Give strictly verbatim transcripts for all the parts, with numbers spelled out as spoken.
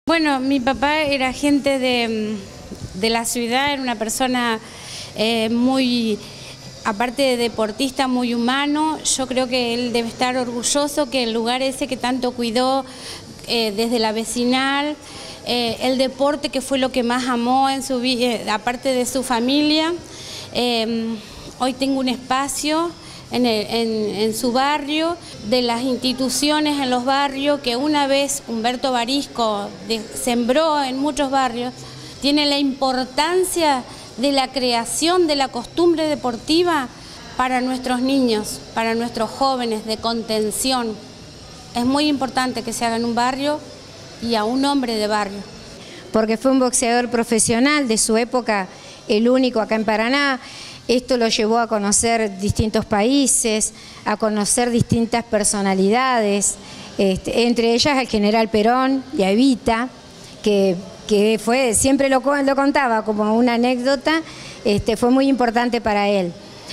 Bueno, mi papá era gente de, de la ciudad, era una persona eh, muy, aparte de deportista, muy humano. Yo creo que él debe estar orgulloso que el lugar ese que tanto cuidó eh, desde la vecinal, eh, el deporte que fue lo que más amó en su vida, eh, aparte de su familia. Eh, hoy tengo un espacio En, el, en, en su barrio, de las instituciones en los barrios que una vez Humberto Barisco de, sembró en muchos barrios, tiene la importancia de la creación de la costumbre deportiva para nuestros niños, para nuestros jóvenes, de contención. Es muy importante que se haga en un barrio y a un hombre de barrio. Porque fue un boxeador profesional de su época, el único acá en Paraná. Esto lo llevó a conocer distintos países, a conocer distintas personalidades, este, entre ellas al general Perón y a Evita, que, que fue, siempre lo, lo contaba como una anécdota, este, fue muy importante para él.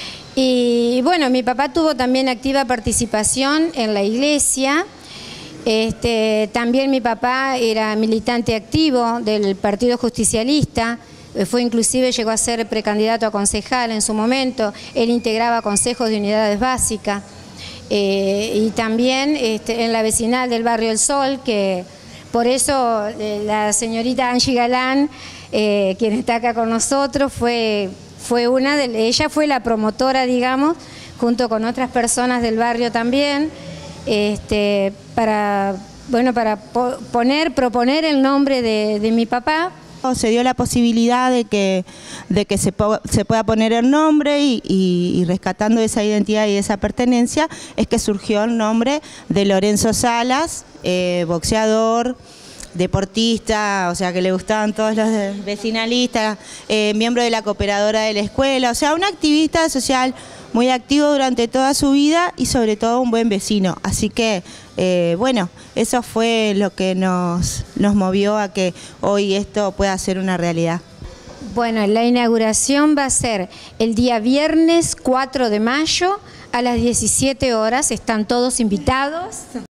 Y bueno, mi papá tuvo también activa participación en la iglesia. Este, también mi papá era militante activo del Partido Justicialista. Fue inclusive, llegó a ser precandidato a concejal en su momento. Él integraba consejos de unidades básicas. Eh, y también este, en la vecinal del barrio El Sol, que por eso eh, la señorita Angie Galán, eh, quien está acá con nosotros, fue, fue una de ella fue la promotora, digamos, junto con otras personas del barrio también, este, para, bueno, para po poner, proponer el nombre de, de mi papá. Se dio la posibilidad de que, de que se, po se pueda poner el nombre y, y, y rescatando esa identidad y esa pertenencia es que surgió el nombre de Lorenzo Salas, eh, boxeador, deportista, o sea que le gustaban todos los vecinalistas, eh, miembro de la cooperadora de la escuela, o sea un activista social muy activo durante toda su vida y sobre todo un buen vecino. Así que, eh, bueno, eso fue lo que nos, nos movió a que hoy esto pueda ser una realidad. Bueno, la inauguración va a ser el día viernes cuatro de mayo a las diecisiete horas, están todos invitados.